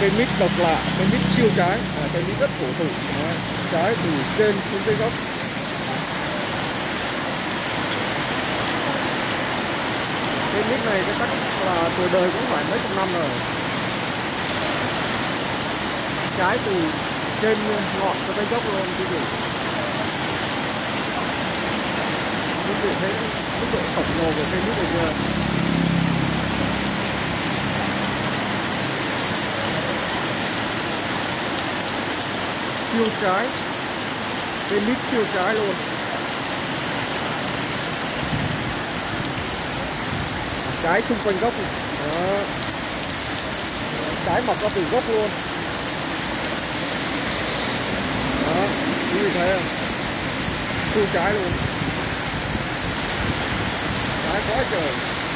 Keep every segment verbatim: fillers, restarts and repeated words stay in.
cây mít độc lạ, cây mít siêu trái, à, cây mít rất cổ thụ. Đấy, trái từ trên xuống dưới gốc. Cây mít này cái chắc là tuổi đời cũng phải mấy chục năm rồi. Trái từ trên ngọn cho tới gốc luôn quý vị. Quý vị thấy mức độ khổng lồ của cây mít này chưa? Siêu trái, cây mít siêu trái luôn. Trái xung quanh gốc này. Đó. Trái mọc ra từ gốc luôn. Đó, quý vị thấy không? Siêu trái luôn. Trái quá trời.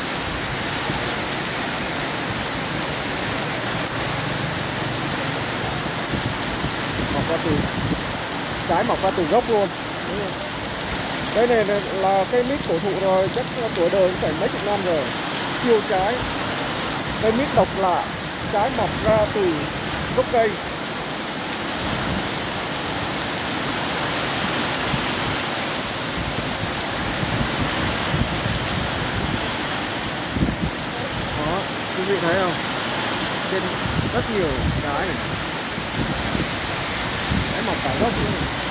Mọc ra từ trái mọc ra từ gốc luôn. Đây này là cây mít cổ thụ rồi, chắc là tuổi đời cũng phải mấy chục năm rồi. Siêu trái, cây mít độc lạ, trái mọc ra từ gốc cây. Đó, quý vị thấy không? Trên rất nhiều trái này. Trái mọc cả gốc luôn.